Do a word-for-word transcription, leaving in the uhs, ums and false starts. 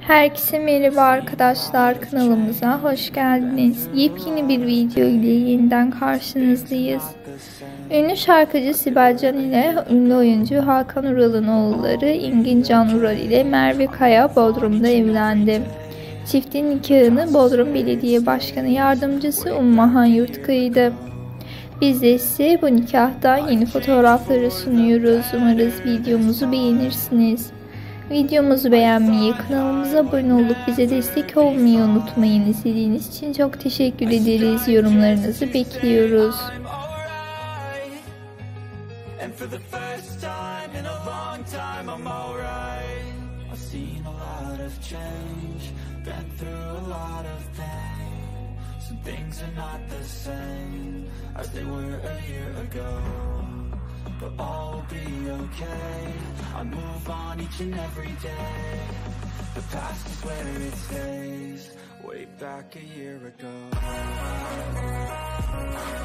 Herkese merhaba arkadaşlar, kanalımıza hoş geldiniz. Yepyeni bir video ile yeniden karşınızdayız. Ünlü şarkıcı Sibel Can ile ünlü oyuncu Hakan Ural'ın oğulları Engin Can Ural ile Merve Kaya Bodrum'da evlendi. Çiftin nikahını Bodrum Belediye Başkanı Yardımcısı Ummahan Yurt kıydı. Biz de size bu nikahtan yeni fotoğrafları sunuyoruz. Umarız videomuzu beğenirsiniz. Videomuzu beğenmeyi, kanalımıza abone olup bize destek olmayı unutmayın. İzlediğiniz için çok teşekkür ederiz. Yorumlarınızı bekliyoruz. But all will be okay. I move on each and every day. The past is where it stays. Way back a year ago.